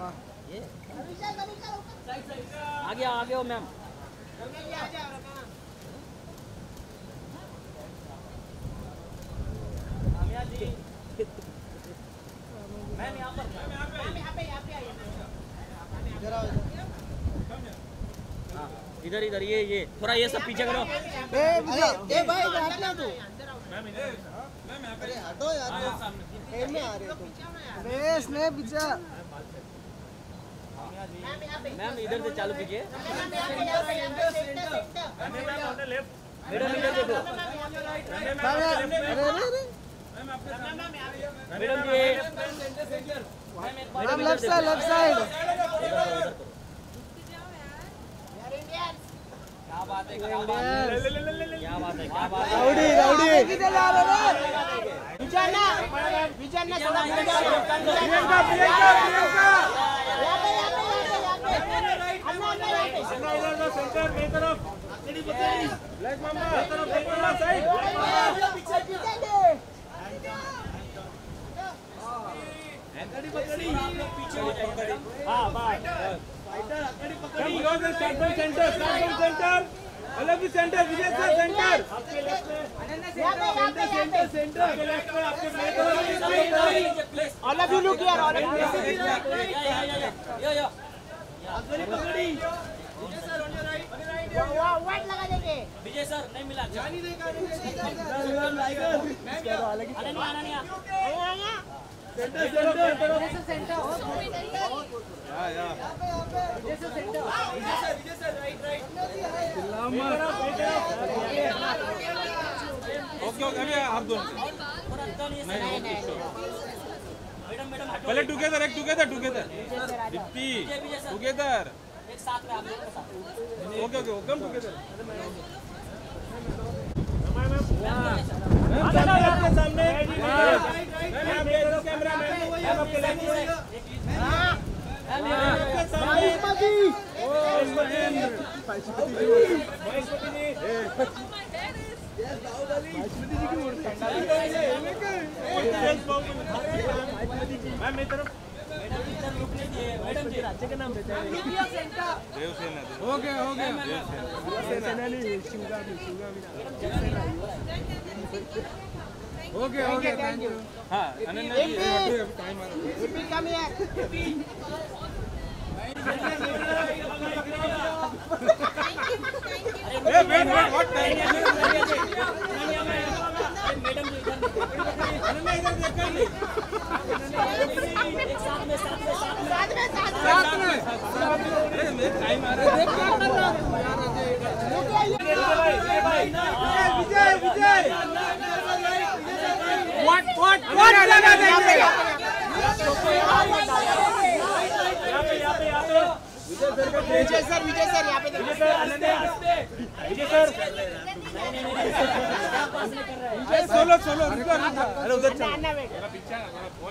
ये आगे हो मैम। मैम यहाँ पर इधर इधर ये थोड़ा ये सब पीछे करो। ए भाई हटना तू। मैम अरे हटो यार, एम में आ रहे हो तुम। अरे स्नैप पीछे। मैम इधर से चालू कीजिए। मैडम इधर देखो। Madam ji madam left side. क्या बात है, क्या बात है, क्या बात है, क्या बात है। राउडी किधर जा रहे हो? विचारना थोड़ा प्रियंका सेंटर मेरी तरफ लेग मामा तरफ देखना साइड अंकड़ी पकड़ी पीछे हां बस फाइटर अंकड़ी पकड़ी स्टार्ट फ्रॉम सेंटर अलग ही सेंटर विजय सर सेंटर आपके लेफ्ट में सेंटर आपके लेफ्ट में आपके place all of you look here all of you यो अंकड़ी पकड़ी Vijay sir on your right white लगा देंगे। विजय सर नहीं मिला जानी नहीं कर आना नहीं सेंटर या Vijay sir centre Vijay sir right okay अभी आप दोनों मैडम पहले टुगेदर दीप्ति टुगेदर एक साथ में आप लोग के साथ। ओके कम टुगेदर आपके सामने कैमरा मैन आपके लेफ्ट मैम मेरी तरफ मैडम जी राज्य का नाम देते हैं देवसेना ओके देवसेना नहीं शिवगा भी ओके थैंक यू। हाँ अनन्या जी टाइम आ रहा है come here wait what time madam ji Ananya इधर देखकर नहीं एक साथ में अरे मेरे टाइम आ रहा है देख क्या कर रहा विजय व्हाट लगा देंगे विजय सर यहाँ पे सोलो रुको अरे उधर चलो